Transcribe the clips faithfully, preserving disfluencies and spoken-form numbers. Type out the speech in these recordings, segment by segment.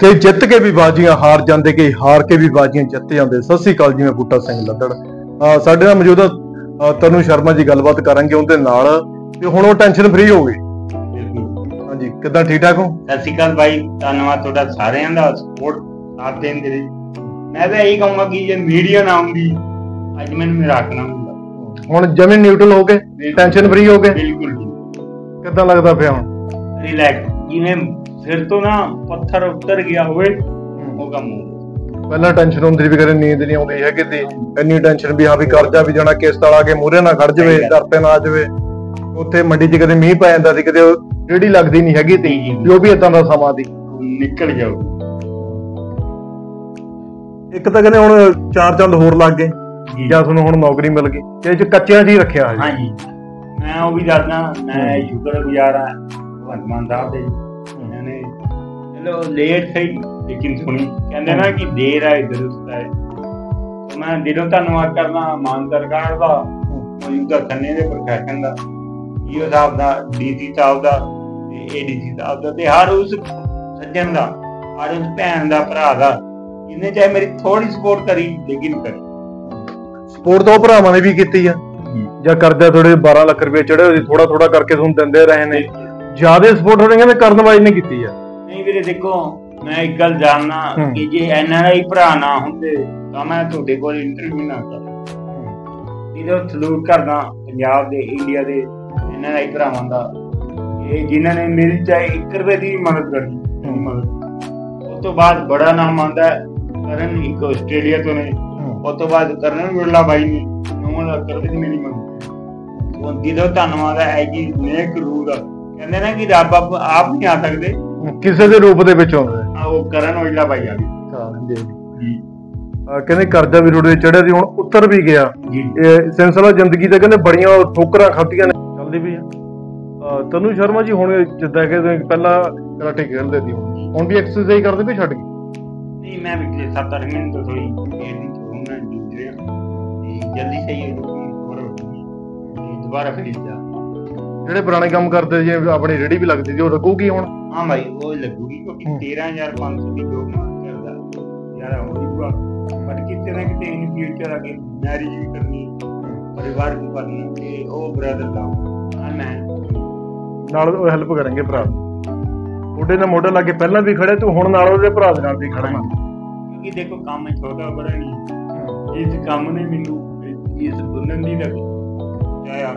कई जित के भी बाजियां हार जाते, कई हार के भी बाजियां जित जाते। सत श्री अकाल जी, मैं बूटा सिंह लद्दड़। साडे नाल मौजूद तनु शर्मा जी, गलबात करांगे उनके नाल ते हुण ओह टेंशन फ्री हो गए। हाँ जी, किदां ठीक ठाक हो? सत श्री अकाल भाई, धन्नवाद तुहाडा सारिआं दा सपोर्ट साथ देण दे लई। मैं तो यही कहूंगा कि जे मीडिया ना आउंदी अज मैनूं मेरा हक ना मिलदा। हुण जमीन न्यूट्रल हो गए, टेंशन फ्री हो गए। बिल्कुल किदां लगदा पिया हुण? रिलैक्स, जिवें सिर तो ना पत्थर उतर गया होवे ਉਹ ਕੰਮ ਹੋ। ਪਹਿਲਾਂ ਟੈਨਸ਼ਨ ਹੁੰਦੀ ਵੀ ਕਰੇ ਨੀਂਦ ਨਹੀਂ ਆਉਂਦੀ ਹੈਗੀ ਤੇ ਇੰਨੀ ਟੈਨਸ਼ਨ ਵੀ ਹਾਂ ਵੀ ਕਰਜ਼ਾ ਵੀ ਜਾਣਾ, ਕਿਸ਼ਤ ਵਾਲਾ ਕੇ ਮੂਹਰੇ ਨਾ ਖੜ ਜਾਵੇ, ਦਰ ਤੇ ਨਾ ਆ ਜਾਵੇ। ਉੱਥੇ ਮੰਡੀ 'ਚ ਕਦੇ ਮੀਂਹ ਪੈ ਜਾਂਦਾ ਸੀ, ਕਦੇ ਰੇਹੜੀ ਲੱਗਦੀ ਨਹੀਂ ਹੈਗੀ ਤੇ ਵੀ ਉਹ ਵੀ ਏਦਾਂ ਦਾ ਸਮਾਂ ਦੀ ਨਿਕਲ ਜਾਊ। ਇੱਕ ਤਾਂ ਕਹਿੰਦੇ ਹੁਣ ਚਾਰ ਚੰਦ ਹੋਰ ਲੱਗ ਗਏ ਜਾਂ ਤੁਹਾਨੂੰ ਹੁਣ ਨੌਕਰੀ ਮਿਲ ਗਈ, ਤੇ ਇਹ 'ਚ ਕੱਚਿਆਂ 'ਚ ਹੀ ਰੱਖਿਆ ਹੈ। ਹਾਂਜੀ, ਮੈਂ ਉਹ ਵੀ ਦੱਸਦਾ, ਮੈਂ ਸ਼ੁਕਰਗੁਜ਼ਾਰ ਹਾਂ ਭਗਵੰਤ ਮਾਨ ਸਾਹਿਬ ਦੇ। ਮੈਨੇ ਚਲੋ ਲੇਟ ਸਹੀ लेकिन सुनी कहते ना कि देर आए दुरुस्त आए। तो मैं दिलों धन्नवाद करना मान सरकार का, मौजूदा खन्ने दे प्रशासन का, ईओ साहब का, डीसी साहब का, एडीसी साहब का, ते हर उस सज्जन का, हर उस भैन का, भरा का, जिन्हें चाहे मेरी थोड़ी सपोर्ट करी लेकिन करी। सपोर्ट तो भरावां ने भी कीती है, ਜਾਂ ਕਰਜ਼ਾ ਥੋੜੇ ਬਾਰਾਂ ਲੱਖ ਰੁਪਏ ਚੜੇ ਹੋਏ ਥੋੜਾ ਥੋੜਾ ਕਰਕੇ ਤੁਹਾਨੂੰ ਦਿੰਦੇ ਰਹੇ ਨੇ, ਜਿਆਦਾ ਸਪੋਰਟ ਹੋਣੀ ਕਹਿੰਦੇ ਕਰਨ ਵਾਲੀ ਨੇ ਕੀਤੀ ਆ। ਨਹੀਂ ਵੀਰੇ ਦੇਖੋ, ਮੈਂ ਇੱਕ ਗੱਲ ਜਾਣਨਾ ਕਿ ਜੇ ਐਨ ਆਰ ਆਈ ਭਰਾ ਨਾ ਹੁੰਦੇ ਤਾਂ ਮੈਂ ਤੁਹਾਡੇ ਕੋਲ ਇੰਟਰਵਿਊ ਨਾ ਕਰਦਾ। ਇਹਦਾ ਸਲੂਟ ਕਰਦਾ ਪੰਜਾਬ ਦੇ, ਇੰਡੀਆ ਦੇ ਐਨ ਆਰ ਆਈ ਭਰਾਵਾਂ ਦਾ, ਇਹ ਜਿਨ੍ਹਾਂ ਨੇ ਮੇਰੀ ਚਾਹੇ ਇੱਕ ਰੁਪਏ ਦੀ ਮਦਦ ਕਰਨੀ ਮਦਦ। ਉਸ ਤੋਂ ਬਾਅਦ ਬੜਾ ਨਾਮ ਆਉਂਦਾ ਕਰਨ, ਇੱਕ ਆਸਟ੍ਰੇਲੀਆ ਤੋਂ ਨੇ। ਉਸ ਤੋਂ ਬਾਅਦ ਕਰਨ ਬਿਰਲਾ ਬਾਈ ਨੇ ਨੌਂ ਲੱਖ ਰੁਪਏ ਦੀ ਮੇਰੀ ਮਦਦ। ਉਹ ਦਿਲੋਂ ਧੰਨਵਾਦ ਹੈ ਜੀ। ਨੇਕ ਰੂਹ ਦਾ ਕਹਿੰਦੇ ਨਾ ਕਿ ਰੱਬ ਆਪ ਨਹੀਂ ਆ ਸਕਦੇ, ਕਿਸੇ ਦੇ ਰੂਪ ਦੇ ਵਿੱਚ ਆਉਂਦੇ। ਉਹ ਕਰਨ ਔਜਲਾ ਭਾਈ ਆ ਗਏ ਜੀ। ਕਹਿੰਦੇ ਕਰਜ਼ਾ ਵੀ ਰੋੜੇ ਚੜਿਆ ਸੀ, ਹੁਣ ਉਤਰ ਵੀ ਗਿਆ। ਇਹ ਸਿਲਸਿਲਾ ਜ਼ਿੰਦਗੀ ਤੇ ਕਹਿੰਦੇ ਬੜੀਆਂ ਠੋਕਰਾਂ ਖਾਧੀਆਂ ਨੇ, ਚੱਲਦੀ ਵੀ ਆ। ਤਨੂ ਸ਼ਰਮਾ ਜੀ, ਹੁਣ ਜਿੱਦਾਂ ਕਿ ਪਹਿਲਾਂ ਕਰਾਟੇ ਖੇਡਦੇ ਸੀ, ਹੁਣ ਵੀ ਐਕਸਰਸਾਈਜ਼ ਕਰਦੇ ਵੀ ਛੱਡ ਗਏ? ਨਹੀਂ, ਮੈਂ ਪਿਛਲੇ ਸੱਤ ਅੱਠ ਮਹੀਨੇ ਤੋਂ ਥੋੜੀ ਪੇਟ ਦੀ ਪ੍ਰੋਬਲਮ ਜੂਝ ਰਿਹਾ ਤੇ ਜਲਦੀ ਸਹੀ ਹੋ ਦੁਬਾਰਾ ਫਿਰ ਜਾ। ਜਿਹੜੇ ਪੁਰਾਣੇ ਕੰਮ ਕਰਦੇ ਜੀ, ਆਪਣੀ ਰੇਹੜੀ ਵੀ ਲੱਗਦੀ ਸੀ, ਉਹ ਲੱਗੂਗੀ ਹੁਣ? ਹਾਂ ਭਾਈ, ਉਹ ਲੱਗੂਗੀ ਕਿਉਂਕਿ ਤੇਰਾਂ ਹਜ਼ਾਰ ਪੰਜ ਸੌ ਦੀ ਜੋਬ ਕਰਦਾ ਯਾਰ ਹੋ ਜੂਗਾ। ਪਰ ਕਿਤੇ ਨਾ ਕਿਤੇ ਇਨ ਫਿਊਚਰ ਅੱਗੇ ਮੈਰਿਜ ਵੀ ਕਰਨੀ, ਪਰਿਵਾਰ ਵੀ ਕਰਨਾ, ਤੇ ਉਹ ਬ੍ਰਦਰ ਦਾ ਮੈਂ ਨਾਲ ਉਹ ਹੈਲਪ ਕਰਾਂਗੇ ਭਰਾ। ਮੋਢੇ ਨਾਲ ਮੋਢਾ ਲਾ ਕੇ ਪਹਿਲਾਂ ਵੀ ਖੜੇ, ਤੂੰ ਹੁਣ ਨਾਲ ਉਹਦੇ ਭਰਾ ਦੇ ਨਾਲ ਵੀ ਖੜਨਾ। ਕਿਉਂਕਿ ਦੇਖੋ ਕੰਮ ਛੋਟਾ ਬੜਾ ਨਹੀਂ, ਇਸ ਕੰਮ ਨੇ ਮੈਨੂੰ ਇਸ ਬੁਲੰਦੀ ਤੱਕ ਪਹੁੰਚਾਇਆ।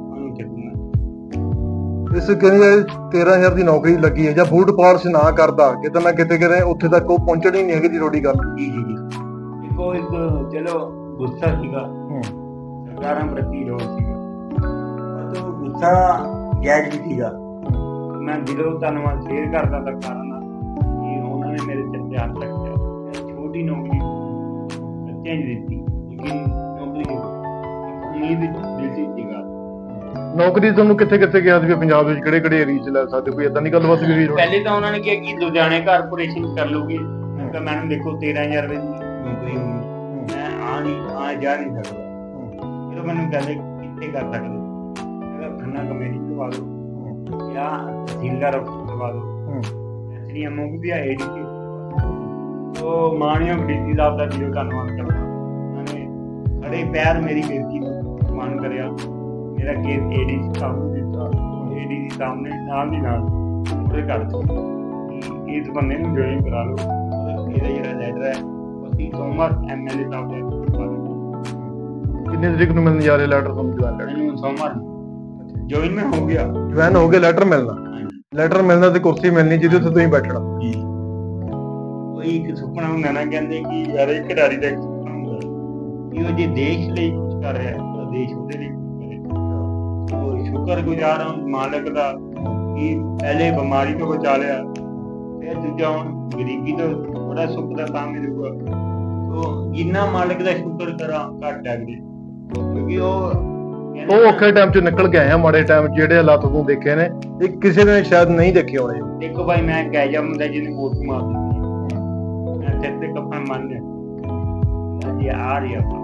ਇਸ ਕਹਿੰਦੇ ਤੇਰਾਂ ਹਜ਼ਾਰ ਦੀ ਨੌਕਰੀ ਲੱਗੀ ਹੈ, ਜਾਂ ਬੂਟ ਪਾਲਿਸ਼ ਨਾ ਕਰਦਾ ਕਿਤੇ ਨਾ ਕਿਤੇ ਕਿਤੇ ਉੱਥੇ ਤੱਕ ਉਹ ਪਹੁੰਚਣੀ ਨਹੀਂ ਹੈਗੀ ਜੀ ਤੁਹਾਡੀ ਗੱਲ। ਜੀ ਜੀ ਜੀ, ਦੇਖੋ ਇੱਕ ਚਲੋ ਗੁੱਸਾ ਸੀਗਾ, ਸਰਕਾਰਾਂ ਪ੍ਰਤੀ ਰੋਸ ਸੀਗਾ, ਪਰ ਉਹ ਗੁੱਸਾ ਜਾਇਜ਼ ਵੀ ਸੀਗਾ। ਮੈਂ ਦਿਲੋਂ ਧੰਨਵਾਦ ਸ਼ੇਅਰ ਕਰਦਾ ਸਰਕਾਰਾਂ ਨਾਲ ਕਿ ਉਹਨਾਂ ਨੇ ਮੇਰੇ ਸਿਰ ਤੇ ਹੱਥ ਰੱਖਿਆ। ਛੋਟੀ ਨੌਕਰੀ ਬੱਚਿਆਂ ਨੂੰ ਦਿੱਤੀ, ਲੇਕਿਨ ਨੌਕਰੀ ਉਮੀਦ ਦਿੱਤੀ ਸੀਗਾ। ਨੌਕਰੀ ਤੁਹਾਨੂੰ ਕਿੱਥੇ ਕਿੱਥੇ ਗਿਆ ਸੀ ਪੰਜਾਬ ਵਿੱਚ, ਕਿਹੜੇ ਕਿਹੜੇ ਏਰੀਆ 'ਚ ਲੈ ਸਕਦੇ, ਕੋਈ ਏਦਾਂ ਦੀ ਗੱਲਬਾਤ ਵੀ? ਪਹਿਲੇ ਤਾਂ ਉਹਨਾਂ ਨੇ ਕਿਹਾ ਕਿ ਲੁਧਿਆਣੇ ਕਾਰਪੋਰੇਸ਼ਨ ਕਰ ਲਓਗੇ। ਮੈਂ ਕਿਹਾ ਮੈਡਮ ਦੇਖੋ ਤੇਰਾਂ ਹਜ਼ਾਰ ਰੁਪਏ ਦੀ ਨੌਕਰੀ ਹੋਊਗੀ, ਮੈਂ ਆ ਨਹੀਂ ਆ ਜਾ ਨਹੀਂ ਸਕਦਾ। ਫਿਰ ਮੈਨੂੰ ਕਹਿੰਦੇ ਕਿੱਥੇ ਕਰ ਸਕਦੇ? ਮੈਂ ਕਿਹਾ ਖੰਨਾ ਕਮੇਟੀ ਕਰਵਾ ਦਿਓ ਜਾਂ ਤਹਿਸੀਲਦਾਰ ਕਰਵਾ ਦਿਓ, ਐਸਡੀ ਐਮ ਓ ਵੀ ਆ, ਏ ਡੀ ਸੀ। ਤੋ ਮਾਣਯੋਗ ਡੀ ਸੀ ਸਾਹਿਬ ਦਾ ਦਿਲੋਂ ਧੰਨਵਾਦ ਕਰਦਾ, ਉਹਨਾਂ ਨੇ ਖੜੇ ਪੈਰ ਮੇਰੀ ਬੇਨਤੀ ਨੂੰ ਸਨਮਾਨ ਕਰਿਆ। ਮੇਰਾ ਕੇਸ ਏਡੀਸੀ ਸਾਹਿਬ ਨੂੰ ਦਿੱਤਾ, ਏਡੀਸੀ ਸਾਹਿਬ ਨੇ ਨਾਲ ਦੀ ਨਾਲ ਉਹਦੇ ਘਰ ਚ ਇਸ ਬੰਦੇ ਨੂੰ ਜੁਆਇਨ ਕਰਾ ਲਓ। ਇਹਦਾ ਜਿਹੜਾ ਲੈਟਰ ਹੈ ਅਸੀਂ ਸੋਮਵਾਰ ਐਮ ਐਲ ਏ ਸਾਹਿਬ ਦੇ ਕਿੰਨੇ ਤਰੀਕ ਨੂੰ ਮਿਲਣ ਜਾ ਰਿਹਾ ਲੈਟਰ ਤੁਹਾਨੂੰ? ਜੁਆਇਨ ਲੈਟਰ ਸੋਮਵਾਰ ਜੁਆਇਨ ਮੈਂ ਹੋ ਗਿਆ, ਜੁਆਇਨ ਹੋ ਗਿਆ, ਲੈਟਰ ਮਿਲਣਾ। ਲੈਟਰ ਮਿਲਣਾ ਤੇ ਕੁਰਸੀ ਮਿਲਣੀ ਜਿਹਦੇ ਉੱਤੇ ਤੁਸੀਂ ਬੈਠਣਾ। ਕੋਈ ਇੱਕ ਸੁਪਨਾ ਹੁੰਦਾ ਨਾ, ਕਹਿੰਦੇ ਕਿ ਯਾਰ ਇੱਕ ਖਿਡਾਰੀ ਦਾ ਇੱਕ ਸੁਪਨਾ ਹੁੰਦਾ ਕਿ ਉਹ ਜੇ ਦੇਸ਼ ਲਈ ਕੁਝ ਕਰ ਰਿਹਾ ਤਾਂ ਦੇਸ਼ ਉਹਦੇ ਲਈ ਸ਼ੁਕਰਗੁਜ਼ਾਰ ਹਾਂ ਮਾਲਕ ਦਾ ਕਿ ਪਹਿਲੇ ਬਿਮਾਰੀ ਤੋਂ ਬਚਾ ਲਿਆ, ਫਿਰ ਦੂਜਾ ਹੁਣ ਗਰੀਬੀ ਤੋਂ ਥੋੜਾ ਸੁੱਖ ਦਾ ਤਾਂ ਮਿਲੂਗਾ। ਤੋ ਜਿੰਨਾ ਮਾਲਕ ਦਾ ਸ਼ੁਕਰ ਕਰਾਂ ਘੱਟ ਹੈ ਵੀਰੇ, ਕਿਉਂਕਿ ਉਹ ਉਹ ਔਖੇ ਟਾਈਮ 'ਚ ਨਿਕਲ ਕੇ ਆਏ ਆ। ਮਾੜੇ ਟਾਈਮ ਜਿਹੜੇ ਹਾਲਾਤ ਤੂੰ ਦੇਖੇ ਨੇ, ਇਹ ਕਿਸੇ ਨੇ ਸ਼ਾਇਦ ਨਹੀਂ ਦੇਖੇ ਹੋਣੇ। ਦੇਖੋ ਭਾਈ, ਮੈਂ ਕਹਿ ਜਾ ਮੁੰਡਾ ਜਿਹਨੇ ਵੋਟ ਮਾਰ ਦਿੱਤੀ, ਮੈਂ ਸਿਰ ਤੇ ਕੱਪੜਾ ਮੰਨ ਲਿਆ ਜੀ ਆ ਰਹੀ ਆਪਾਂ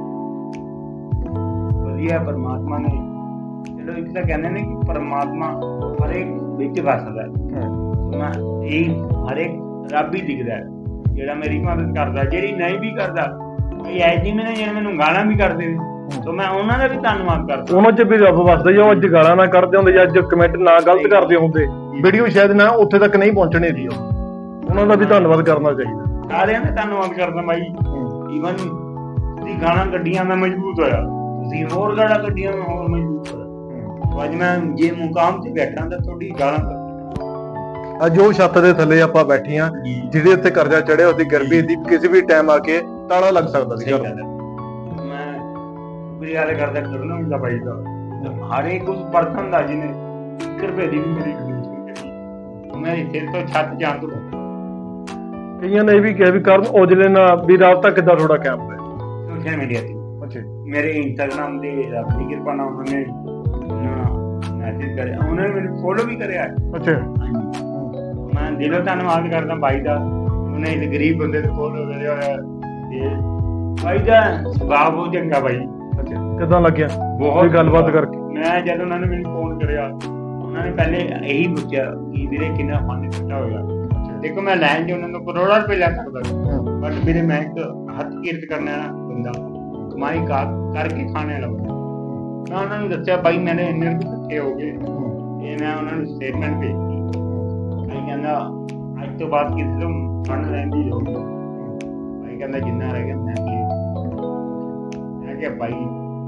ਵਧੀਆ ਪਰਮਾਤਮਾ ਨੇ। ਚਲੋ ਇੱਕ ਤਾਂ ਕਹਿੰਦੇ ਨੇ ਕਿ ਪਰਮਾਤਮਾ ਹਰੇਕ ਵਿੱਚ ਵਸਦਾ, ਇਹ ਹਰੇਕ ਰੱਬ ਹੀ ਦਿਖਦਾ ਜਿਹੜਾ ਮੇਰੀ ਮਦਦ ਕਰਦਾ। ਜਿਹੜੀ ਨਹੀਂ ਵੀ ਕਰਦਾ, ਕਈ ਐਸੀ ਵੀ ਨੇ ਜਿਹੜੇ ਮੈਨੂੰ ਗਾਲਾਂ ਵੀ ਕਰਦੇ ਨੇ, ਤਾਂ ਮੈਂ ਉਹਨਾਂ ਦਾ ਵੀ ਧੰਨਵਾਦ ਕਰਦਾ। ਉਹਨਾਂ 'ਚ ਵੀ ਰੱਬ ਵਸਦਾ ਜੀ। ਉਹ ਅੱਜ ਗਾਲਾਂ ਨਾ ਕੱਢਦੇ ਹੁੰਦੇ ਜਾਂ ਅੱਜ ਕਮੈਂਟ ਨਾ ਗਲਤ ਕਰਦੇ ਹੁੰਦੇ, ਵੀਡੀਓ ਸ਼ਾਇਦ ਨਾ ਉੱਥੇ ਤੱਕ ਨਹੀਂ ਪਹੁੰਚਣੀ ਸੀ। ਉਹਨਾਂ ਦਾ ਵੀ ਧੰਨਵਾਦ ਕਰਨਾ ਚਾਹੀਦਾ। ਸਾਰਿਆਂ ਦਾ ਧੰਨਵਾਦ ਕਰਦਾ ਬਾਈ। ਈਵਨ ਤੁਸੀਂ ਗਾਲਾਂ ਕੱਢੀਆਂ ਮੈਂ ਮਜ਼ਬੂਤ ਹੋਇਆ, ਤੁਸੀਂ ਹੋਰ ਗਾਲਾਂ ਕੱਢੀਆਂ ਮੈਂ ਹੋਰ ਮਜ਼ਬੂਤ ਹੋਇਆ। ਅੱਜ ਮੈਂ ਜੇ ਮੁਕਾਮ ਤੇ ਬੈਠਾ ਤਾਂ ਤੁਹਾਡੀ ਗਾਲਾਂ। ਅੱਜ ਉਹ ਛੱਤ ਦੇ ਥੱਲੇ ਆਪਾਂ ਬੈਠੇ ਆ ਜਿਹਦੇ ਉੱਤੇ ਕਰਜ਼ਾ ਚੜਿਆ, ਉਹਦੀ ਗਰਬੀ ਦੀ ਕਿਸੇ ਵੀ ਟਾਈਮ ਆ ਕੇ ਤਾਲਾ ਲੱਗ ਸਕਦਾ ਸੀ। ਮੈਂ ਸ਼ੁਕਰੀਆ ਅਦਾ ਕਰਦਾ ਕਰਨਾ ਹੁੰਦਾ ਬਾਈ ਦਾ, ਹਰ ਇੱਕ ਉਸ ਪਰਸਨ ਦਾ ਜਿਹਨੇ ਇੱਕ ਰੁਪਏ ਦੀ ਵੀ ਮੇਰੀ ਡੋਨੇਸ਼ਨ ਕੀਤੀ। ਮੈਂ ਸਿਰ ਤੋਂ ਛੱਤ ਜਾਣ ਤੋਂ ਕਈਆਂ ਨੇ ਇਹ ਵੀ ਕਿਹਾ ਵੀ ਕਰਨ ਔਜਲੇ ਨਾਲ ਵੀ ਰਾਬਤਾ ਕਿੱਦਾਂ ਥੋੜਾ ਕੈਂਪ ਹੈ ਸੋਸ਼ਲ ਮੀਡੀਆ ਤੇ। ਅੱਛਾ, ਮੇਰੇ ਇੰਸਟਾਗ੍ਰਾਮ ਦੇ ਰੱਬ ਦੀ ਕਿਰਪਾ ਨਾਲ ਉਹਨਾਂ ਨੇ ਮੈਸੇਜ ਕਰਿਆ, ਉਹਨਾਂ ਨੇ ਮੈਨੂੰ ਫੋਲੋ ਵੀ ਕਰਿਆ। ਅੱਛਾ, ਮੈਂ ਦਿਲੋਂ ਧੰਨਵਾਦ ਕਰਦਾ ਬਾਈ ਦਾ। ਉਹਨੇ ਇਸ ਗਰੀਬ ਬੰਦੇ ਤੋਂ ਫੋਲੋ ਕਰਿਆ ਹੋਇਆ ਤੇ ਬਾਈ ਦਾ ਸੁਭਾਅ ਬਹੁਤ ਚੰਗਾ ਬਾਈ। ਅੱਛਾ, ਕਿੱਦਾਂ ਲੱਗਿਆ ਬਹੁਤ ਗੱਲਬਾਤ ਕਰਕੇ? ਮੈਂ ਜਦ ਉਹਨਾਂ ਨੇ ਮੈਨੂੰ ਫੋਨ ਕਰਿਆ, ਉਹਨਾਂ ਨੇ ਪਹਿਲੇ ਇਹੀ ਪੁੱਛਿਆ ਕਿ ਵੀਰੇ ਕਿੰਨਾ ਫੰਡ ਇਕੱਠਾ ਹੋਇਆ। ਦੇਖੋ ਮੈਂ ਲਾਈਨ 'ਚ ਉਹਨਾਂ ਨੂੰ ਕਰੋੜਾਂ ਰੁਪਏ ਲੈ ਸਕਦਾ, ਬਟ ਵੀਰੇ ਮੈਂ ਇੱਕ ਹੱਥ ਕਿਰਤ ਕਰਨ ਵਾਲਾ ਬੰਦਾ, ਕਮਾਈ ਕਰਕੇ ਖਾਣੇ ਵਾਲਾ ਬੰਦਾ। ਮੈਂ ਉਹਨਾਂ ਨੂੰ ਦੱਸਿਆ ਬਾਈ ਮੇਰੇ ਇੰਨੇ ਰੁਪਏ ਇਕੱਠੇ ਹੋ ਗਏ ਤੇ ਮੈਂ ਉਹਨਾਂ ਨੂੰ ਸਟੇਟਮੈਂਟ ਭੇਜੀ। ਕਹਿੰਦਾ ਅੱਜ ਤੋਂ ਬਾਅਦ ਕਿਸੇ ਤੋਂ ਫੰਡ ਲੈਣ ਦੀ ਲੋੜ ਨਹੀਂ। ਬਾਈ ਕਹਿੰਦਾ ਜਿੰਨਾ ਰਹਿ ਗਿਆ ਮੈਂ ਮੈਂ ਕਿਹਾ ਬਾਈ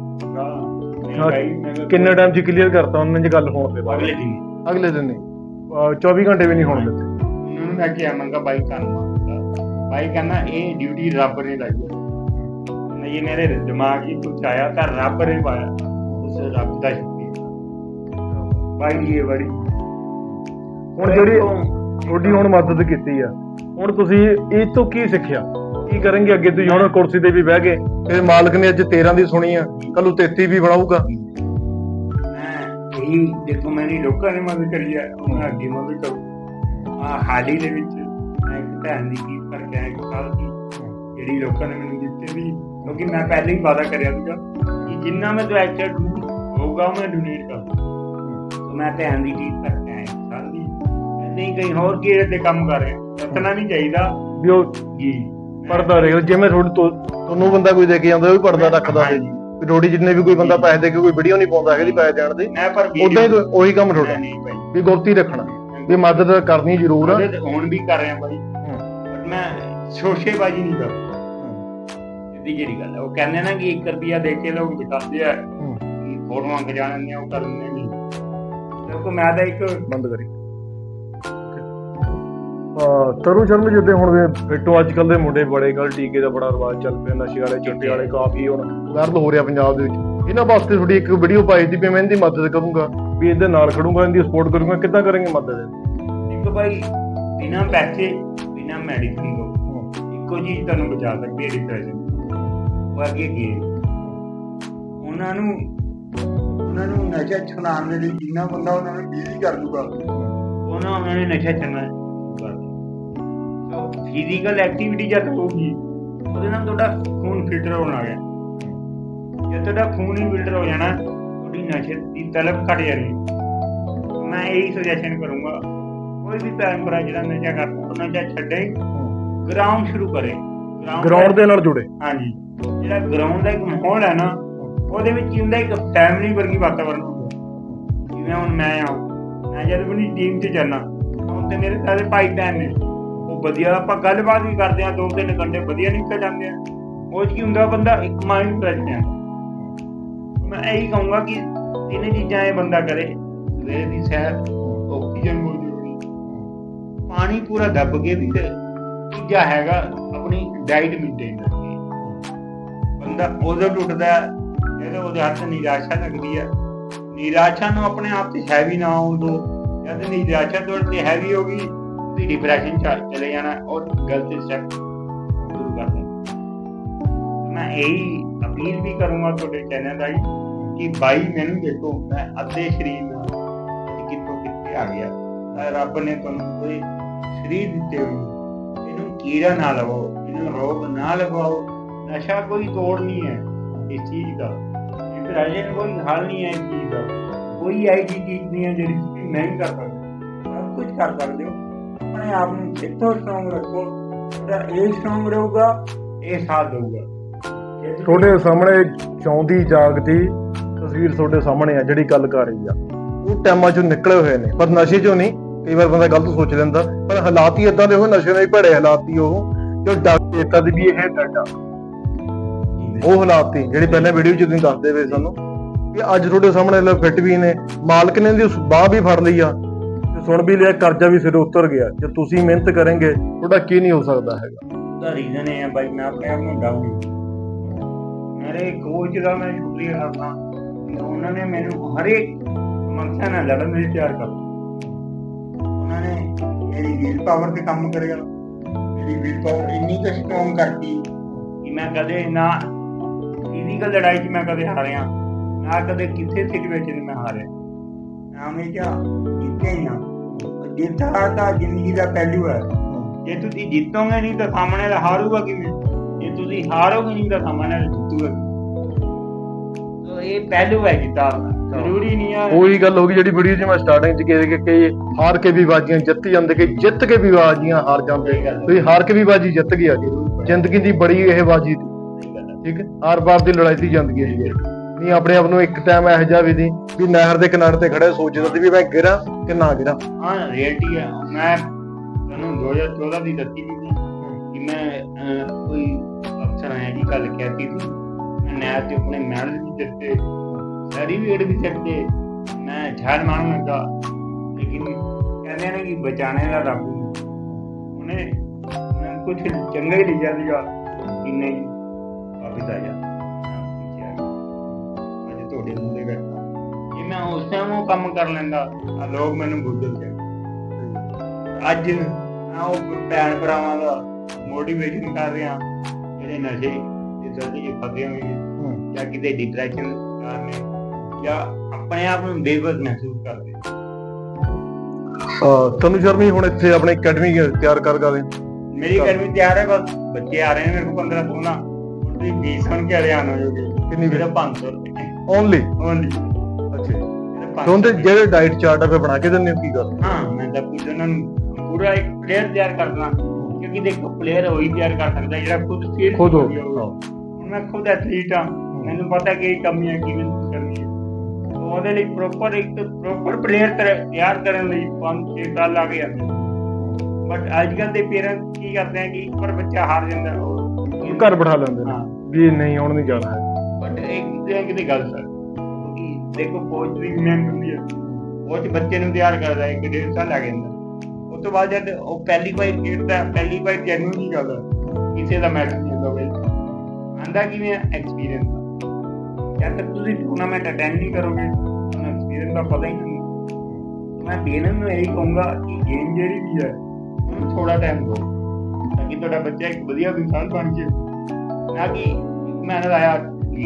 ਕਿੰਨੇ ਟਾਈਮ 'ਚ ਕਲੀਅਰ ਕਰਤਾ ਉਹਨਾਂ ਨੇ ਗੱਲ ਹੋਣ ਦੇ ਬਾਅਦ? ਅਗਲੇ ਦਿਨ ਅਗਲੇ ਦਿਨ ਨਹੀਂ, ਚੌਵੀ ਘੰਟੇ ਵੀ ਨਹੀਂ ਹੋਣ ਦਿੱਤੇ ਉਹਨਾਂ ਨੂੰ। ਮੈਂ ਕਿਹਾ ਮੰਗਾ ਬਾਈ ਧੰਨਵਾਦ। ਬਾਈ ਕਹਿੰਦਾ ਇਹ ਡਿਊਟੀ ਰੱਬ ਨੇ ਲਾਈ ਹੈ, ਇਹ ਮੇਰੇ ਦਿਮਾਗ 'ਚ ਕੁਛ ਆਇਆ ਤਾਂ ਰੱਬ ਨੇ ਪਾਇਆ, ਉਸ ਰੱਬ ਦਾ ਸ਼ੁਕਰੀਆ ਬਾਈ। ਇਹ ਬੜੀ ਹੁਣ ਜਿਹੜੀ ਤੁਹਾਡੀ ਹੁਣ ਮਦਦ ਕੀਤੀ ਆ, ਹੁਣ ਤੁਸੀਂ ਇਹ ਤੋਂ ਕੀ ਸਿੱਖਿਆ, ਕੀ ਕਰਨਗੇ ਅੱਗੇ? ਤੁਸੀਂ ਹੁਣ ਕੁਰਸੀ ਤੇ ਵੀ ਬਹਿ ਗਏ, ਤੇ ਮਾਲਕ ਨੇ ਅੱਜ ਤੇਰਾਂ ਦੀ ਸੁਣੀ ਆ, ਕੱਲ ਨੂੰ ਤੇਤੀ ਵੀ ਬਣਾਊਗਾ। ਮੈਂ ਇਹੀ ਦੇਖੋ, ਮੈंने ਲੋਕਾਂ ਨੇ ਮਦਦ ਕਰੀ ਆ, ਉਹਨਾਂ ਅੱਗੇ ਮਦਦ ਕਰੂ। ਆ ਹਾਲ ਹੀ ਦੇ ਵਿੱਚ ਮੈਂ ਇੱਕ ਭੈਣ ਦੀ ਚੀਜ਼ ਕਰਕੇ ਆਇਆ ਇੱਕ ਸਾਲ ਦੀ, ਜਿਹੜੀ ਲੋਕਾਂ ਨੇ ਮੈਨੂੰ ਦਿੱਤੀ ਸੀ, ਕਿਉਂਕਿ ਮੈਂ ਪਹਿਲੇ ਹੀ ਵਾਅਦਾ ਕਰਿਆ ਸੀਗਾ ਕਿ ਜਿੰਨਾ ਮੈਂ ਤੋਂ ਐਕਚੁਅਲ ਹੋਊਗਾ ਮੈਂ ਡੋਨੇਟ ਕਰਾਂ। ਮੈਂ ਭੈਣ ਦੀ ਚੀਜ਼ ਕਰਕੇ ਆਇਆ ਇੱਕ ਸਾਲ ਦੀ। ਨਹੀਂ ਕਈ ਹੋਰ ਕੀ ਤੇ ਕੰਮ ਕਰ ਰਿਹਾ, ਦੱਸਣਾ ਨਹੀਂ ਚਾਹੀਦਾ ਵੀ ਉਹ ਜੀ ਪੜਦਾ ਰਹੇ। ਜਿਵੇਂ ਤੁਹਾਨੂੰ ਬੰਦਾ ਕੋਈ ਦੇ ਕੇ ਜਾਂਦਾ ਉਹ ਵੀ ਪੜਦਾ ਰੱਖਦਾ ਸੀ ਜੀ, ਰੋੜੀ ਜਿੰਨੇ ਵੀ ਕੋਈ ਬੰਦਾ ਪੈਸੇ ਦੇ ਕੇ ਕੋਈ ਵੀਡੀਓ ਨਹੀਂ ਪਾਉਂਦਾ ਹੈਗੀ ਪੈਸੇ ਦੇਣ ਦੇ, ਉਦਾਂ ਹੀ ਉਹੀ ਕੰਮ ਤੁਹਾਡਾ ਵੀ ਗੁਪਤੀ ਰੱਖਣਾ, ਵੀ ਮਦਦ ਕਰਨੀ ਜ਼ਰੂਰ ਆ। ਹੁਣ ਵੀ ਕਰ ਰਿਹਾ ਬਾਈ, ਬਟ ਮੈਂ ਸ਼ੋਸ਼ੇਬਾਜ਼ੀ ਨਹੀਂ ਕਰਦਾ। ਸਿੱਧੀ ਜਿਹੜੀ ਗੱਲ ਹੈ, ਉਹ ਕਹਿੰਦੇ ਨਾ ਕਿ ਇੱਕ ਰੁਪਿਆ ਦੇ ਕੇ ਲੋਕ ਜਿਤਾਉਂਦੇ ਆ, ਫੋਟੋਆਂ ਖਿਚਾ ਲੈਂਦੇ ਆ, ਉਹ ਕਰ ਲੈਂਦੇ ਨਹੀਂ। ਦੇਖੋ ਮੈਂ ਤਾਂ ਇੱਕ ਬੰਦ ਕਰੀ ਤਰੁਣ ਸ਼ਰਮਾ ਜਿੱਦਾਂ ਹੁਣ ਫਿੱਟੋ ਅੱਜ ਕੱਲ੍ਹ ਦੇ ਮੁੰਡੇ ਬੜੇ ਗੱਲ ਟੀਕੇ ਦਾ ਬੜਾ ਰਿਵਾਜ ਚੱਲ ਪਿਆ, ਨਸ਼ੇ ਵਾਲੇ ਚਿੱਟੇ ਵਾਲੇ ਕਾਫੀ ਹੁਣ ਗਰਦ ਹੋ ਰਿਹਾ ਪੰਜਾਬ ਦੇ ਵਿੱਚ। ਇਹਨਾਂ ਵਾਸਤੇ ਥੋੜੀ ਇੱਕ ਵੀਡੀਓ ਪਾਈ ਸੀ ਵੀ ਮੈਂ ਇਹਦੀ ਮਦਦ ਕਰੂੰਗਾ, ਵੀ ਇਹਦੇ ਨਾਲ ਖੜੂੰਗਾ, ਇਹਦੀ ਸਪੋਰਟ ਕਰੂੰਗਾ। ਕਿੱਦਾਂ ਕਰਾਂਗੇ ਮਦਦ? ਇੱਕ ਭਾਈ ਬਿਨਾਂ ਪੈਸੇ ਬਿਨਾਂ ਮੈਡੀਸਿਨ ਤੋਂ ਇੱਕੋ ਚੀਜ਼ ਤੁਹਾਨੂੰ ਬਚਾ ਸਕਦੀ ਹੈ, ਡਿਪਰੈਸ਼ਨ। ਉਹ ਅੱਗੇ ਕੀ ਉਹਨਾਂ ਨੂੰ ਉਹਨਾਂ ਨੂੰ ਨਸ਼ਾ ਛੁਡਾਉਣ ਦੇ ਲਈ ਜਿੰਨਾ ਬੰਦਾ ਉਹਨਾਂ ਨੂੰ ਬਿਜ਼ੀ ਕਰ ਦੂਗਾ, ਉਹਨਾਂ ਉਹਨਾਂ ਨੇ ਨਸ਼ਾ ਛੱਡਣਾ। ਫਿਜ਼ੀਕਲ ਐਕਟੀਵਿਟੀ ਜਦ ਹੋਊਗੀ ਉਹਦੇ ਨਾਲ ਤੁਹਾਡਾ ਖੂਨ ਫਿਲਟਰ ਹੋਣ ਲੱਗ ਗਿਆ। ਜੇ ਤੁਹਾਡਾ ਖੂਨ ਹੀ ਫਿਲਟਰ ਹੋ ਜਾਣਾ, ਤੁਹਾਡੀ ਨਸ਼ੇ ਦੀ ਤਲਬ ਘਟ ਜਾਣੀ। ਮੈਂ ਇਹੀ ਸੁਜੈਸ਼ਨ ਕਰੂੰਗਾ, ਕੋਈ ਵੀ ਭੈਣ ਭਰਾ ਜਿਹੜਾ ਨਸ਼ਾ ਕਰਦਾ ਉਹ ਨਸ਼ਾ ਛੱਡੇ, ਗਰਾਊਂਡ ਸ਼ੁਰੂ ਕਰੇ, ਗਰਾਊਂਡ ਦੇ ਨਾਲ ਜੁੜੇ। ਹਾਂਜੀ, ਜਿਹੜਾ ਗਰਾਊਂਡ ਦਾ ਇੱਕ ਮਾਹੌਲ ਹੈ ਨਾ, ਉਹਦੇ ਵਿੱਚ ਕੀ ਹੁੰਦਾ, ਇੱਕ ਫੈਮਿਲੀ ਵਰਗੀ ਵਾਤਾਵਰਨ ਹੁੰਦਾ। ਜਿਵੇਂ ਹੁਣ ਮੈਂ ਆ, ਮੈਂ ਜਦ ਆਪਣੀ ਟੀਮ 'ਚ ਜਾਂਦਾ, ਹੁਣ ਤੇ ਮੇਰੇ ਸਾਰੇ ਭਾਈ ਭੈਣ ਨੇ, ਉਹ ਵਧੀਆ ਆਪਾਂ ਗੱਲਬਾਤ ਵੀ ਕਰਦੇ ਹਾਂ, ਦੋ ਤਿੰਨ ਘੰਟੇ ਵਧੀਆ ਨਿਕਲ ਜਾਂਦੇ ਆ। ਉਹ 'ਚ ਕੀ ਹੁੰਦਾ, ਬੰਦਾ ਇੱਕ ਮਾਈਂਡ ਫਰੈਸ਼ ਜਾਂਦਾ। ਮੈਂ ਇਹੀ ਕਹੂੰਗਾ ਕਿ ਤਿੰਨ ਚੀਜ਼ਾਂ ਇਹ ਬੰਦਾ ਕਰੇ, ਸਵੇਰੇ ਦੀ ਸੈਰ, ਆਕਸੀਜਨ ਬਹੁਤ ਜ਼ਰੂਰੀ, ਪਾਣੀ ਪੂਰਾ ਦੱਬ ਕੇ ਵੀ, ਤੇ ਤੀਜਾ ਹੈਗਾ ਆਪਣੀ ਡਾਈਟ ਮੇਨਟੇਨ ਕਰਕੇ। ਬੰਦਾ ਉਦੋਂ ਟੁੱਟਦਾ ਜਦੋਂ ਉਹਦੇ ਹੱਥ ਨਿਰਾਸ਼ਾ ਲੱਗਦੀ ਹੈ। ਨਿਰਾਸ਼ਾ ਨੂੰ ਆਪਣੇ ਆਪ ਤੇ ਹੈਵੀ ਨਾ ਹੋਣ ਦਿਓ। ਜਦ ਨਿਰਾਸ਼ਾ ਤੁਹਾਡੇ ਤੇ ਹੈਵੀ ਹੋ ਗਈ, ਤੁਸੀਂ ਡਿਪਰੈਸ਼ਨ 'ਚ ਚਲੇ ਜਾਣਾ ਔਰ ਗਲਤ ਸਟੈਪ ਸ਼ੁਰੂ ਕਰ ਦੇਣਾ। ਮੈਂ ਇਹੀ ਅਪੀਲ ਵੀ ਕਰੂੰਗਾ ਤੁਹਾਡੇ ਚੈਨਲ ਰਾਹੀਂ ਕਿ ਬਾਈ ਮੈਨੂੰ ਦੇਖੋ, ਮੈਂ ਅੱਧੇ ਸਰੀਰ ਨਾਲ ਕਿੱਥੋਂ ਕਿੱਥੇ ਆ ਗਿਆ। ਰੱਬ ਨੇ ਤੁਹਾਨੂੰ ਕੋਈ ਸਰੀਰ ਦਿੱਤੇ ਹੋਏ, ਇਹਨੂੰ ਕੀੜਾ ਨਾ ਲਵੋ, ਇਹਨੂੰ ਰੋਗ ਨਾ ਲਗਵਾਓ। ਨਸ਼ਾ ਕੋਈ ਤੋੜ ਨਹੀਂ ਹੈ ਇਸ ਚੀਜ਼ ਦਾ, ਡਿਪਰੈਸ਼ਨ ਕੋਈ ਹੱਲ ਨਹੀਂ ਹੈ ਇਸ ਚੀਜ਼ ਦਾ। ਕੋਈ ਐਸੀ ਚੀਜ਼ ਨਹੀਂ ਹੈ ਜਿਹੜੀ ਤੁਸੀਂ ਨਹੀਂ ਕਰ ਸਕਦੇ, ਸਭ ਕੁਝ ਕਰ ਸਕਦੇ ਹੋ। ਆਪਣੇ ਆਪਣੇ ਆਪ ਨੂੰ ਇੱਥੋਂ ਸਟਰੋਂਗ ਰੱਖੋ, ਜਿਹੜਾ ਇਹ ਸਟਰੋਂਗ ਰਹੂਗਾ ਇਹ ਸਾਥ ਦੇਊਗਾ। ਤੁਹਾਡੇ ਸਾਹਮਣੇ ਚਾਹੁੰਦੀ ਜਾਗਦੀ ਤਸਵੀਰ ਤੁਹਾਡੇ ਸਾਹਮਣੇ ਆ ਜਿਹੜੀ ਗੱਲ ਕਰ ਰਹੀ ਆ, ਉਹ ਟਾਈਮਾਂ ਚੋਂ ਨਿਕਲੇ ਹੋਏ ਨੇ, ਪਰ ਨਸ਼ੇ ਚੋਂ ਨਹੀਂ। ਕਈ ਵਾਰ ਬੰਦਾ ਗਲਤ ਸੋਚ ਲੈਂਦਾ, ਪਰ ਹਾਲਾਤ ਹੀ ਏਦਾਂ ਦੇ ਹੋਏ, ਨਸ਼ੇ ਨਾਲ ਹੀ ਭੜੇ ਹਾਲਾਤ ਹੀ ਉਹ ਜੋ ਡਰ ਦਿੱਤਾ ਦੀ ਵੀ ਇਹ ਡਾਟਾ ਉਹ ਹਾਲਾਤ ਸੀ ਜਿਹੜੇ ਪਹਿਲਾਂ ਵੀਡੀਓ ਚ ਤੁਸੀਂ ਦੱਸਦੇ ਪਏ ਸਾਨੂੰ ਕਿ ਅੱਜ ਤੁਹਾਡੇ ਸਾਹਮਣੇ ਫਿੱਟ ਵੀ ਨੇ, ਮਾਲਕ ਨੇ ਦੀ ਬਾਹ ਵੀ ਫੜ ਲਈ ਆ ਤੇ ਸੁਣ ਵੀ ਲਿਆ, ਕਰਜ਼ਾ ਵੀ ਸਿਰੇ ਉਤਰ ਗਿਆ। ਜੇ ਤੁਸੀਂ ਮਿਹਨਤ ਕਰਨਗੇ ਤੁਹਾਡਾ ਕੀ ਨਹੀਂ ਹੋ ਸਕਦਾ ਹੈਗਾ। ਉਹਦਾ ਰੀਜ਼ਨ ਇਹ ਹੈ ਬਾਈ, ਮੈਂ ਆਪਣੇ ਆਪ ਨੂੰ ਡਾਊਨ, ਮੇਰੇ ਕੋਚ ਦਾ ਮੈਂ ਸ਼ੁਕਰੀਆ ਕਰਦਾ, ਉਹਨਾਂ ਨੇ ਮੈਨੂੰ ਹਰੇਕ ਸਮੱਸਿਆ ਨਾਲ ਲੜਨ ਲਈ ਤਿਆਰ ਕਰ ਦਿੱਤਾ। ਉਹਨਾਂ ਨੇ ਮੇਰੀ ਵੀਲ ਪਾਵਰ ਤੇ ਕੰਮ ਕਰਿਆ, ਮੇਰੀ ਵੀਲ ਪਾਵਰ ਇੰਨੀ ਕੁ ਸਟਰੋਂਗ ਕਰਤੀ ਕਿ ਮੈਂ ਕਦੇ ਨਾ ਫਿਜ਼ੀਕਲ ਲੜਾਈ 'ਚ ਮੈਂ ਕਦੇ ਹਾਰਿਆ, ਨਾ ਕਦੇ ਕਿਸੇ ਸਿਚੁਏਸ਼ਨ ਮੈਂ ਹਾਰਿਆ, ਮੈਂ ਹਮੇਸ਼ਾ ਜਿੱਤਿਆ ਹੀ ਹਾਂ। ਜਿੱਤ ਹਾਰ ਤਾਂ ਜ਼ਿੰਦਗੀ ਦਾ ਪਹਿਲੂ ਹੈ। ਜੇ ਤੁਸੀਂ ਜਿੱਤੋਗੇ ਨਹੀਂ ਤਾਂ ਸਾਹਮਣੇ ਦਾ ਹਾਰੂਗਾ ਕਿਵੇਂ, ਜੇ ਤੁਸੀਂ ਹਾਰੋਗੇ ਨਹੀਂ ਤਾਂ ਸਾਹਮਣੇ ਦਾ ਜਿੱਤੂਗਾ। ਸੋ ਇਹ ਪਹਿਲੂ ਹੈ ਜਿੱਤਾਂ ਦਾ, ਜ਼ਰੂਰੀ ਨਹੀਂ ਹੈ। ਉਹੀ ਗੱਲ ਹੋ ਗਈ ਜਿਹੜੀ ਵੀਡੀਓ 'ਚ ਮੈਂ ਸਟਾਰਟਿੰਗ 'ਚ ਕਿਹਾ ਕਿ ਹਾਰ ਕੇ ਵੀ ਬਾਜੀਆਂ ਜਿੱਤ ਜਾਂਦੇ, ਕਿ ਜਿੱਤ ਕੇ ਵੀ ਬਾਜੀਆਂ ਹਾਰ ਜਾਂਦੇ। ਤੁਸੀਂ ਹਾਰ ਕੇ ਵੀ ਬਾਜੀ ਜਿੱਤ ਗਿਆ ਜੀ, ਜ਼ਿੰਦਗੀ ਦੀ ਬੜੀ ਇਹ ਬਾਜੀ ਸੀ। ਠੀਕ ਹੈ, ਹਾਰ ਬਾਰ ਦੀ ਲੜਾਈ ਸੀ ਜ਼ਿੰਦਗੀ ਦੀ। ਨਹੀਂ ਆਪਣੇ ਆਪ ਨੂੰ ਇੱਕ ਟਾਈਮ ਇਹੋ ਜਿਹਾ ਵੀ ਦੀ ਵੀ ਨਹਿਰ ਦੇ ਕਿਨਾਰੇ ਤੇ ਖੜੇ ਸੋਚਦਾ ਸੀ ਵੀ ਮੈਂ ਗਿਰਾਂ ਕਿ ਨਾ ਗਿਰਾਂ। ਹਾਂ ਰਿਐਲਿਟੀ ਹੈ। ਮੈਂ ਤੁਹਾਨੂੰ ਦੋ ਹਜ਼ਾਰ ਚੌਦਾਂ ਦੀ ਦੱਸੀ ਸੀ ਕਿ ਮੈਂ ਕੋਈ ਅਫਸਰ ਆਇਆ ਜੀ ਗੱਲ ਕਹਿਤੀ ਸੀ, ਮੈਂ ਨਹਿਰ 'ਚ ਆਪਣੇ ਮੈਡਲ ਵੀ ਜਿੱਤੇ, ਸਰਟੀਫਿਕੇਟ ਵੀ ਜਿੱਤੇ, ਮੈਂ ਛਾਲ ਮਾਰਨ ਲੱਗਾ, ਲੇਕਿਨ ਕਹਿੰਦੇ ਨੇ ਕਿ ਬਚਾਣੇ ਦਾ ਰੱਬ ਉਹਨੇ ਕੁਛ ਚੰਗਾ ਹੀ ਲਿਖਿਆ ਸੀਗਾ ਕਿ ਨਹੀਂ ਵਾਪਿਸ ਆ ਜਾ। ਅੱਜ ਤੁਹਾਡੇ ਮੂਹਰੇ ਬੈਠਾ, ਜੇ ਮੈਂ ਉਸ ਟਾਈਮ ਉਹ ਕੰਮ ਕਰ ਲੈਂਦਾ ਤਾਂ ਲੋਕ ਮੈਨੂੰ ਬੁੱਝਲ ਗਏ। ਅੱਜ ਮੈਂ ਉਹ ਭੈਣ ਭਰਾਵਾਂ ਦਾ ਮੋਟੀਵੇਸ਼ਨ ਕਰ ਰਿਹਾ ਜਿਹੜੇ ਨਸ਼ੇ ਦੇ ਦਲਦਲ 'ਚ ਫਸੇ ਹੋਏ ਨੇ, ਜਾਂ ਕਿਤੇ ਡਿਪਰੈਸ਼ਨ ਕਾਰਨ ਜਾਂ ਆਪਣੇ ਆਪ ਨੂੰ ਬੇਬਸ ਮਹਿਸੂਸ ਕਰਦੇ। ਤਨੂੰ ਸ਼ਰਮੀ ਹੁਣ ਇੱਥੇ ਆਪਣੀ ਅਕੈਡਮੀ ਤਿਆਰ ਕਰ ਕਰਦੇ। ਮੇਰੀ ਅਕੈਡਮੀ ਤਿਆਰ ਹੈ, ਬਸ ਬੱਚੇ ਆ ਰਹੇ ਨੇ ਮੇਰੇ ਕੋਲ ਪੰਦਰਾਂ ਸੋਲਾਂ। ਹੁਣ ਤੁਸੀਂ ਫੀਸ ਸੁਣ ਕੇ ਹਰਿਆਣ ਹੋ ਜਾਓਗੇ। ਕਿੰਨੀ? ਮੇਰਾ ਪੰਜ ਸੌ ਰੁਪਏ ਓਨਲੀ ਓਨਲੀ ਅੱਛਾ। ਦੋਨੋਂ ਜਿਹੜੇ ਡਾਈਟ ਚਾਰਟ ਆ ਫੇ ਬਣਾ ਕੇ ਦਿੰਦੇ ਹੋ ਕੀ ਗੱਲ? ਹਾਂ ਮੈਂ ਤਾਂ ਕੁਝ ਉਹਨਾਂ ਨੂੰ ਪੂਰਾ ਇੱਕ ਪਲੇਅਰ ਤਿਆਰ ਕਰਦਾ, ਕਿਉਂਕਿ ਦੇਖੋ ਪਲੇਅਰ ਉਹੀ ਤਿਆਰ ਕਰ ਸਕਦਾ ਜਿਹੜਾ ਖੁਦ ਫੀਲ ਖੁਦ ਹੋ। ਹੁਣ ਮੈਂ ਖੁਦ ਐਥਲੀਟ ਹਾਂ, ਮੈਨੂੰ ਪਤਾ ਕਿ ਕਮੀਆਂ ਕਿਵੇਂ ਕਰਨੀ ਹੈ। ਉਹਦੇ ਲਈ ਪ੍ਰੋਪਰ ਇੱਕ ਪ੍ਰੋਪਰ ਪਲੇਅਰ ਤਿਆਰ ਕਰਨ ਲਈ ਪੰਜ ਛੇ ਸਾਲ ਲੱਗ ਜਾਂਦੇ। ਬਟ ਅੱਜ ਕੱਲ੍ਹ ਦੇ ਪੇਰੈਂਟਸ ਕੀ ਕਰਦੇ ਆ ਕਿ ਇੱਕ ਵਾਰ ਬੱਚਾ ਹਾਰ ਜਾਂਦਾ ਉਹ ਘਰ ਬਿਠਾ ਲੈਂਦੇ ਨੇ ਵੀ ਨਹੀਂ ਹੁਣ ਨਹੀਂ ਜਾਣਾ ਹੈ। ਬਟ ਇਹ ਕਿਤੇ ਕਿਤੇ ਗਲਤ ਹੈ, ਕਿਉਂਕਿ ਦੇਖੋ ਕੋਚ ਦੀ ਮਿਹਨਤ ਹੁੰਦੀ ਹੈ, ਕੋਚ ਬੱਚੇ ਨੂੰ ਤਿਆਰ ਕਰਦਾ ਇੱਕ ਡੇਢ ਸਾਲ ਲੱਗ ਜਾਂਦਾ। ਉਸ ਤੋਂ ਬਾਅਦ ਜਦ ਉਹ ਪਹਿਲੀ ਵਾਰ ਖੇਡਦਾ, ਪਹਿਲੀ ਵਾਰ ਜੈਨੂਇਨ ਕਰਦਾ, ਕਿਸੇ ਦਾ ਮੈਚ ਨਹੀਂ ਹੁੰਦਾ ਬਈ ਆਂਦਾ ਕਿਵੇਂ ਐਕਸਪੀਰੀਅੰਸ। ਜਦ ਤੱਕ ਤੁਸੀਂ ਟੂਰਨਾਮੈਂਟ ਅਟੈਂਡ ਨਹੀਂ ਕਰੋਗੇ ਤੁਹਾਨੂੰ ਐਕਸਪੀਰੀਅੰਸ ਦਾ ਪਤਾ ਹੀ ਨਹੀਂ। ਮੈਂ ਪੇਰੈਂਟਸ ਨੂੰ ਇਹੀ ਕਹੂੰਗਾ ਕਿ ਗੇਮ ਜਿਹੜੀ ਵੀ ਹੈ ਉਹਨੂੰ ਥੋੜਾ ਟਾਈਮ ਦਿਓ ਤਾਂ ਕਿ ਤੁਹਾਡਾ ਬੱਚਾ ਇੱਕ ਵਧੀਆ ਇਨਸਾਨ ਬਣ ਜਾਏ, ਨਾ ਕਿ ਮੈਂ ਆਇਆ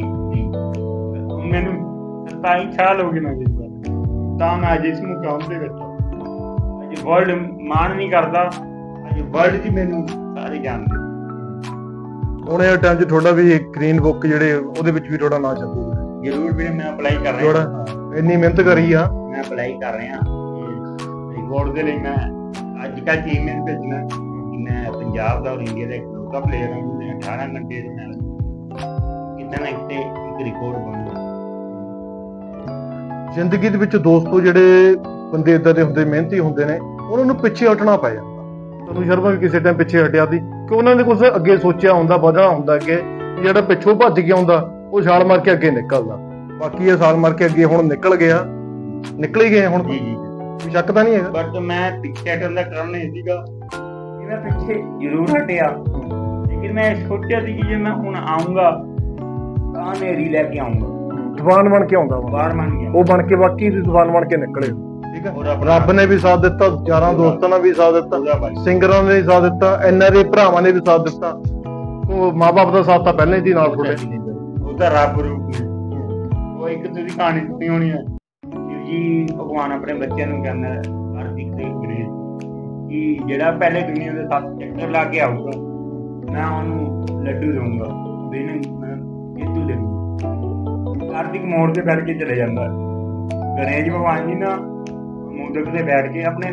ਮੈਨੂੰ ਸਤਾਈ ਸਾਲ ਹੋ ਗਏ ਨਾ ਤਾਂ ਮੈਂ ਅੱਜ ਇਸ ਮੁਕਾਮ ਤੇ ਬੈਠਾ। ਅੱਜ ਵਰਲਡ ਮਾਣ ਨਹੀਂ ਕਰਦਾ, ਅੱਜ ਵਰਲਡ 'ਚ ਮੈਨੂੰ ਸਾਰੇ ਜਾਣਦੇ। ਹੁਣ ਇਹ ਟਾਈਮ 'ਚ ਤੁਹਾਡਾ ਵੀ ਗ੍ਰੀਨ ਬੁੱਕ ਜਿਹੜੇ ਉਹਦੇ ਵਿੱਚ ਵੀ ਤੁਹਾਡਾ ਨਾਂ ਛਪੂਗਾ। ਜ਼ਰੂਰ ਵੀਰੇ, ਮੈਂ ਅਪਲਾਈ ਕਰ ਰਿਹਾ। ਇੰਨੀ ਮਿਹਨਤ ਕਰੀ ਆ, ਮੈਂ ਅਪਲਾਈ ਕਰ ਰਿਹਾ ਰਿਕਾਰਡ ਦੇ ਲਈ। ਮੈਂ ਅੱਜ ਕੱਲ੍ਹ ਟੀਮ ਵਿੱਚ ਭੇਜਣਾ ਕਿ ਮੈਂ ਪੰਜਾਬ ਦਾ ਔਰ ਇੰਡੀਆ ਦਾ ਇਕਲੌਤਾ ਪਲੇਅਰ ਹਾਂ ਜਿਹਨੇ ਅਠਾਰਾਂ ਘੰਟੇ ਦੇ ਨਾਲ ਕਿਤੇ ਨਾ ਕਿਤੇ ਇੱਕ ਰਿਕਾਰਡ ਬਣੂਗਾ। ਜ਼ਿੰਦਗੀ ਦੇ ਵਿੱਚ ਦੋਸਤੋ ਜਿਹੜੇ ਬੰਦੇ ਇਦਾਂ ਦੇ ਹੁੰਦੇ, ਮਿਹਨਤੀ ਹੁੰਦੇ ਨੇ, ਉਹਨਾਂ ਨੂੰ ਪਿੱਛੇ ਹਟਣਾ ਪੈ ਜਾਂਦਾ। ਤਨੂੰ ਸ਼ਰਮਾ ਵੀ ਕਿਸੇ ਟਾਈਮ ਪਿੱਛੇ ਹਟਿਆ ਸੀ ਕਿ ਉਹਨਾਂ ਨੇ ਕੁਝ ਅੱਗੇ ਸੋਚਿਆ ਹੁੰਦਾ, ਵਧਣਾ ਹੁੰਦਾ ਅੱਗੇ। ਜਿਹੜਾ ਪਿੱਛੋਂ ਭੱਜ ਕੇ ਆਉਂਦਾ ਉਹ ਛਾਲ ਮਾਰ ਕੇ ਅੱਗੇ ਨਿਕਲਦਾ। ਬਾਕੀ ਇਹ ਛਾਲ ਮਾਰ ਕੇ ਅੱਗੇ ਹੁਣ ਨਿਕਲ ਗਿਆ, ਨਿਕਲ ਹੀ ਗਏ ਹੁਣ। ਜੀ ਜੀ ਕੋਈ ਸ਼ੱਕ ਤਾਂ ਨਹੀਂ ਹੈਗਾ। ਬਟ ਮੈਂ ਪਿੱਛੇ ਹਟਣ ਦਾ ਕਾਰਨ ਇਹ ਸੀਗਾ ਕਿ ਮੈਂ ਪਿੱਛੇ ਜ਼ਰੂਰ ਹਟਿਆ, ਲੇਕਿਨ ਮੈਂ ਸੋਚਿਆ ਸੀ ਕਿ ਜੇ ਮੈਂ ਹੁਣ ਆਊਂਗਾ ਤਾਂ ਨੇਰੀ ਲੈ ਕੇ ਆਊਂਗਾ। ਜ਼ਬਾਨ ਬਣ ਕੇ ਆਉਂਦਾ ਬਾਹਰ ਬਣ ਗਿਆ, ਉਹ ਬਣ ਕੇ ਬਾਕੀ ਦੀ ਜ਼ਬਾਨ ਬਣ ਕੇ ਨਿਕਲੇ। ਠੀਕ ਹੈ, ਰੱਬ ਨੇ ਵੀ ਸਾਥ ਦਿੱਤਾ, ਯਾਰਾਂ ਦੋਸਤਾਂ ਨੇ ਵੀ ਸਾਥ ਦਿੱਤਾ, ਸਿੰਗਰਾਂ ਨੇ ਵੀ ਸਾਥ ਦਿੱਤਾ, ਐਨ ਆਰ ਆਈ ਭਰਾਵਾਂ ਨੇ ਵੀ ਸਾਥ ਦਿੱਤਾ। ਉਹ ਮਾਂ-ਬਾਪ ਦਾ ਸਾਥ ਤਾਂ ਪਹਿਲਾਂ ਹੀ ਸੀ ਨਾਲ ਤੁਹਾਡੇ। ਉਹ ਤਾਂ ਰੱਬ ਰੂਪ ਨੇ। ਉਹ ਇੱਕ ਤੁਸੀਂ ਕਹਾਣੀ ਸੁਣੀ ਹੋਣੀ ਹੈ, ਸ਼ਿਵ ਜੀ ਭਗਵਾਨ ਆਪਣੇ ਬੱਚਿਆਂ ਨੂੰ ਕਹਿੰਦਾ ਕਾਰਤਿਕ ਤੇ ਗਣੇਸ਼ ਕਿ ਜਿਹੜਾ ਪਹਿਲੇ ਦੁਨੀਆ ਦੇ ਸੱਤ ਚੱਕਰ ਲਾ ਕੇ ਆਊਗਾ ਮੈਂ ਉਹਨੂੰ ਲੱਡੂ ਦਊਂਗਾ, ਬਿਨ ਜੇਤੂ ਦੇ ਦਊਂਗਾ। ਕਾਰਤਿਕ ਮੋੜ ਤੇ ਬੈਠ ਕੇ ਚਲੇ ਜਾਂਦਾ। ਗਣੇਸ਼ ਭਗਵਾਨ ਜੀ ਨਾ ਮੋਦਕ ਤੇ ਬੈਠ ਕੇ ਆਪਣੇ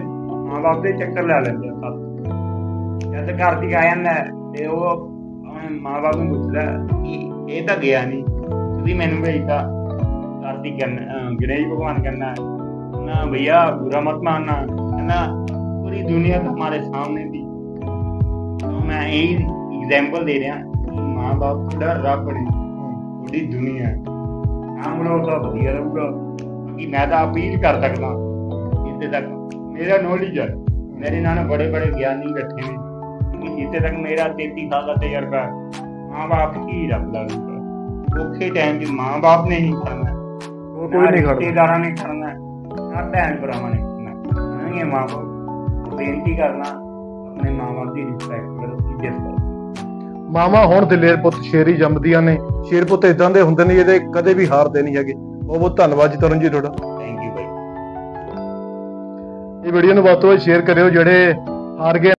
ਮਾਂ ਬਾਪ ਦੇ ਚੱਕਰ ਲੈ ਲੈਂਦੇ ਆ ਸਭ। ਜਦ ਘਰ ਦੀ ਆ ਜਾਂਦਾ ਤੇ ਉਹ ਆਪਣੇ ਮਾਂ ਬਾਪ ਨੂੰ ਪੁੱਛਦਾ ਕਿ ਇਹ ਤਾਂ ਗਿਆ ਨਹੀਂ, ਤੁਸੀਂ ਮੈਨੂੰ ਭੇਜਤਾ ਧਰਤੀ करना गणेश भगवान करना ना भैया, बुरा मत मानना है ना, पूरी दुनिया तो हमारे सामने थी। तो मैं यही एग्जाम्पल दे रहा कि माँ बाप थोड़ा रब बने, थोड़ी दुनिया काम लो तो वधिया रहूगा। बाकी मैं तो अपील कर सकता जितने तक मेरा नॉलेज है, मेरे नाल बड़े बड़े ज्ञानी बैठे हैं, क्योंकि जितने तक मेरा तैतीस साल का तजर्बा है, माँ बाप ही रब लगेगा। औखे टाइम में माँ बाप ने ही करना, कोई नहीं करना, रिश्तेदारों ने करना, ना भैन भरावां ने करना। ये माँ बाप बेनती करना, अपने माँ बाप की रिस्पैक्ट करो, इज्जत करो। ਮਾਵਾਂ ਹੁਣ ਦਲੇਰ ਪੁੱਤ ਸ਼ੇਰ ਹੀ ਜੰਮਦੀਆਂ ਨੇ। ਸ਼ੇਰ ਪੁੱਤ ਇਦਾਂ ਦੇ ਹੁੰਦੇ ਨੇ ਜਿਹੜੇ ਕਦੇ ਵੀ ਹਾਰਦੇ ਨਹੀਂ ਹੈਗੇ। ਬਹੁਤ ਬਹੁਤ ਧੰਨਵਾਦ ਜੀ ਤਰੁਣ ਜੀ ਤੁਹਾਡਾ। ਥੈਂਕ ਯੂ ਬਾਈ। ਇਹ ਵੀਡੀਓ ਨੂੰ ਵੱਧ ਤੋਂ ਵੱਧ ਸ਼ੇਅਰ ਕਰਿਓ ਜਿਹੜੇ ਹਾਰ ਗਏ।